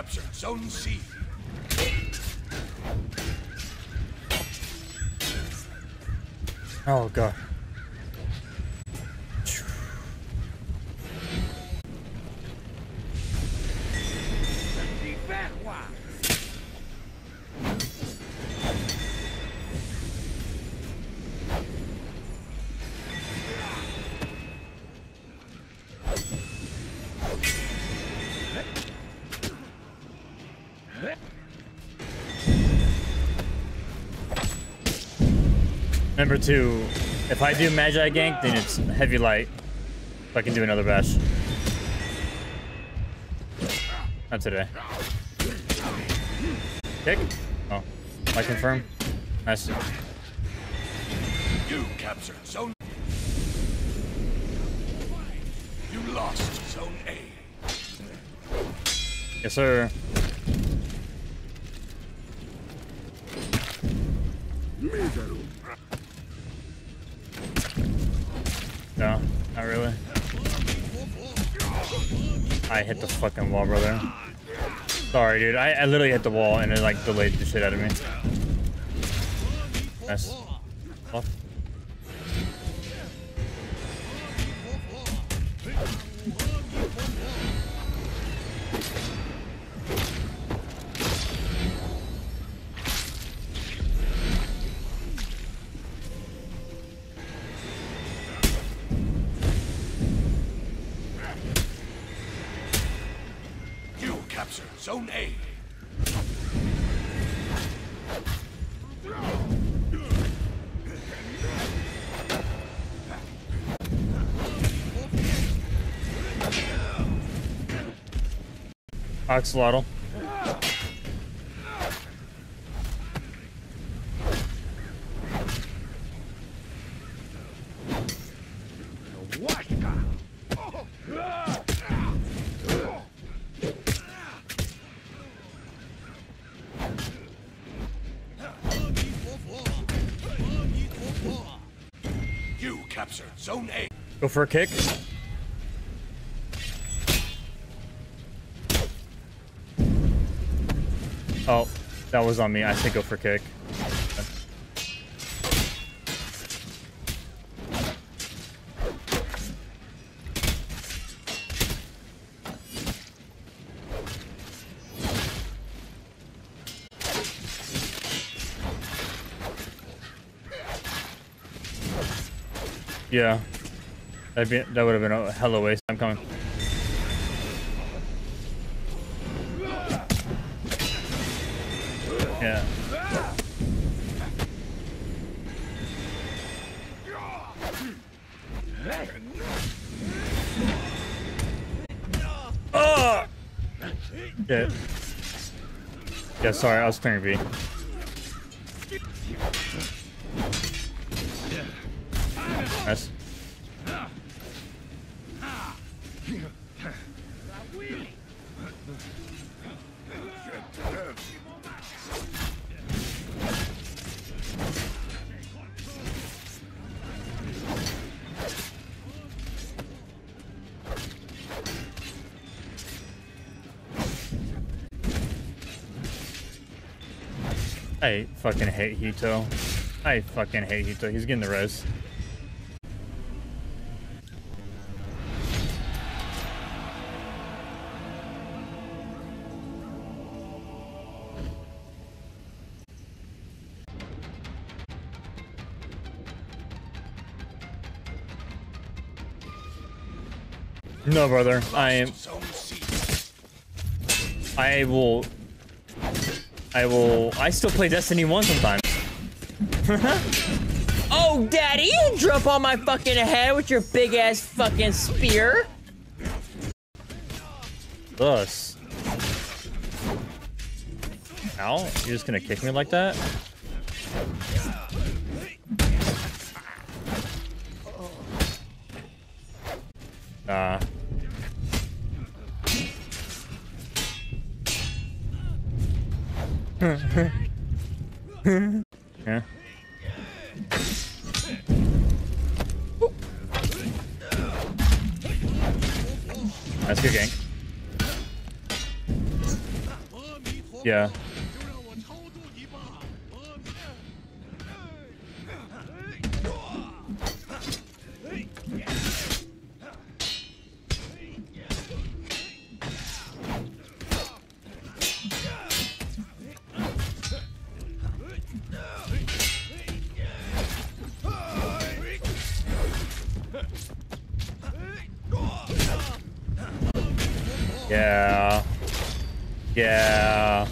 captured Zone C. Oh god. Number 2, if I do Magi gank, then it's heavy light. So I can do another bash. Not today. Kick? Oh. I confirm. Nice. You captured Zone. You lost Zone A. Yes, sir. No, not really. I hit the fucking wall, brother. Sorry, dude. I literally hit the wall and it like delayed the shit out of me. Nice. Oh. Capture Zone A. Axolotl. You captured Zone A. Go for a kick. Oh, that was on me. I said go for a kick. Yeah, that would have been a hella waste. I'm coming. Yeah. Oh! Shit. Yeah, sorry, I was clearing B. Nice. I fucking hate Hito. I fucking hate Hito. He's getting the res. No, brother. I still play Destiny 1 sometimes. Oh, daddy, you drop on my fucking head with your big ass fucking spear. Thus. Ow, you're just gonna kick me like that? Yeah. That's good gank. Yeah. Yeah. Yeah.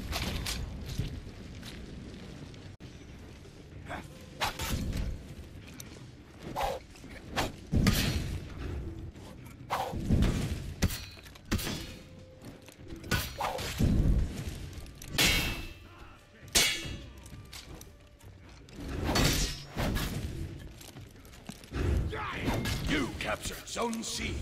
You captured Zone C.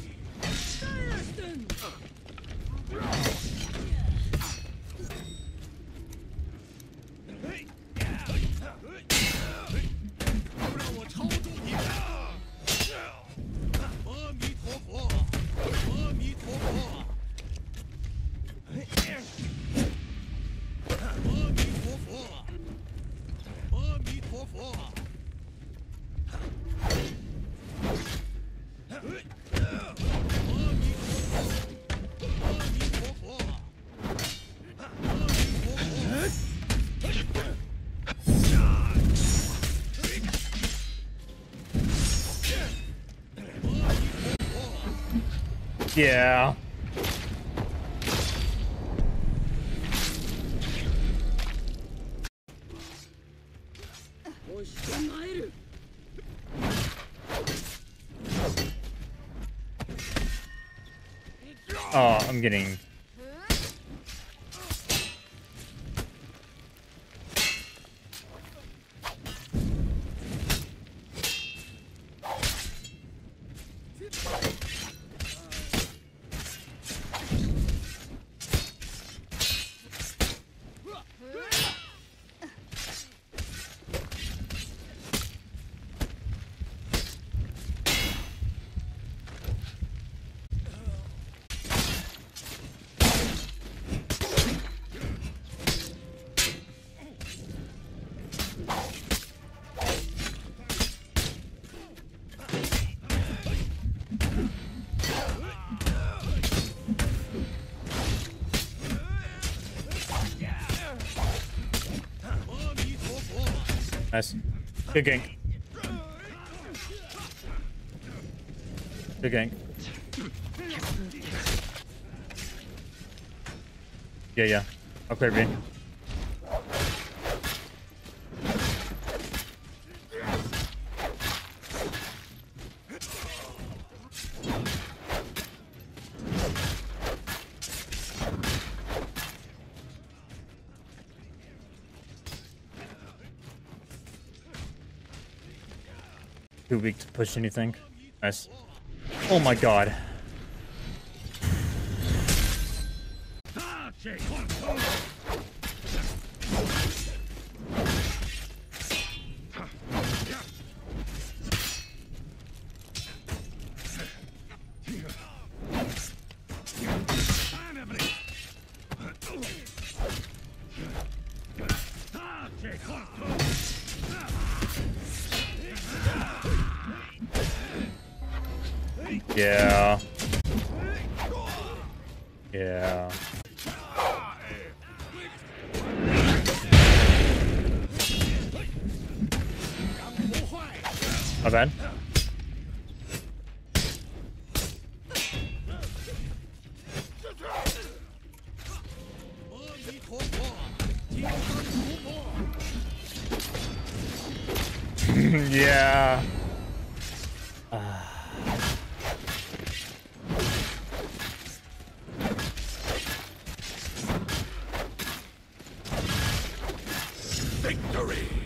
Yeah. Oh, I'm getting... Nice. Good gank. Good gank. Yeah, yeah. I'll clear B. Too weak to push anything. Nice. Oh my god. Yeah. Yeah. Not bad. Yeah. Victory!